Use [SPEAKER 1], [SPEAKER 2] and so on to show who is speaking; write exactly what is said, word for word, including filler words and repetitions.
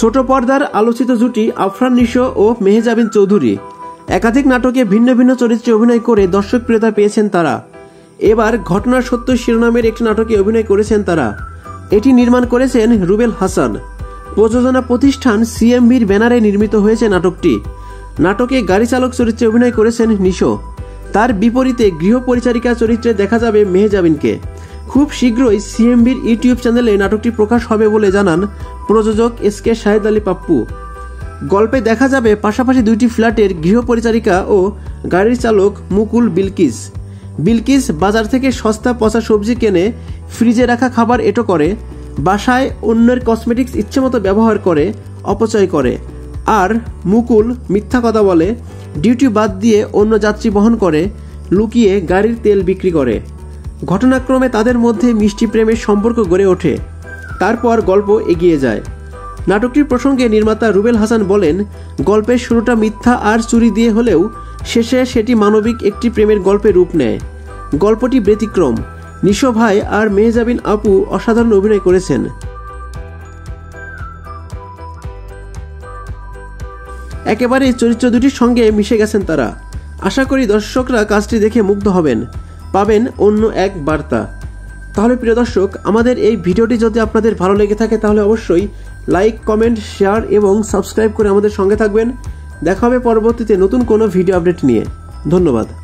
[SPEAKER 1] ছোট পর্দার আলোচিত জুটি আফরান নিশো ও মেহজাবিন চৌধুরী একাধিক নাটকে ভিন্ন ভিন্ন চরিত্রে অভিনয় করে দর্শক প্রিয়তা পেয়েছেন তারা। এবার ঘটনা সত্য শিরোনামের একটি নাটকে অভিনয় করেছেন তারা। এটি নির্মাণ করেছেন রুবেল হাসান। প্রযোজনা প্রতিষ্ঠান সিএমভির ব্যানারে নির্মিত হয়েছে নাটকটি। নাটকে গাড়ি চালক চরিত্রে অভিনয় করেছেন নিশো। তার বিপরীতে গৃহ পরিচারিকা চরিত্রে দেখা যাবে মেহজাবিনকে। খুব শীঘ্রই সিএমভির ইউটিউব চ্যানেলে নাটকটি প্রকাশ হবে বলে জানান প্রযোজক এস কে শাহেদ আলী পাপ্পু। গল্পে দেখা যাবে পাশাপাশি দুইটি ফ্ল্যাটের গৃহ পরিচারিকা ও গাড়ির চালক মুকুল বিলকিস। বিলকিস বাজার থেকে সস্তা পচা সবজি কেনে ফ্রিজে রাখা খাবার এঁটো করে, বাসায় অন্যের কসমেটিক্স ইচ্ছেমতো ব্যবহার করে, অপচয় করে। আর মুকুল মিথ্যা কথা বলে, ডিউটি বাদ দিয়ে অন্য যাত্রী বহন করে, লুকিয়ে গাড়ির তেল বিক্রি করে। ঘটনাক্রমে তাদের মধ্যে মিষ্টি প্রেমের সম্পর্ক গড়ে ওঠে। তারপর গল্প এগিয়ে যায়। নাটকটির প্রসঙ্গে নির্মাতা রুবেল হাসান বলেন, গল্পের শুরুটা মিথ্যা আর চুরি দিয়ে হলেও শেষে সেটি মানবিক একটি প্রেমের গল্পে রূপ নেয়। গল্পটি ব্যতিক্রম। নিশো ভাই আর মেহজাবিন আপু অসাধারণ অভিনয় করেছেন। একেবারে চরিত্র দুটির সঙ্গে মিশে গেছেন তারা। আশা করি দর্শকরা কাজটি দেখে মুগ্ধ হবেন, পাবেন অন্য এক বার্তা। তাহলে প্রিয় দর্শক, আমাদের এই ভিডিওটি যদি আপনাদের ভালো লেগে থাকে তাহলে অবশ্যই লাইক, কমেন্ট, শেয়ার এবং সাবস্ক্রাইব করে আমাদের সঙ্গে থাকবেন। দেখা হবে পরবর্তীতে নতুন কোনো ভিডিও আপডেট নিয়ে। ধন্যবাদ।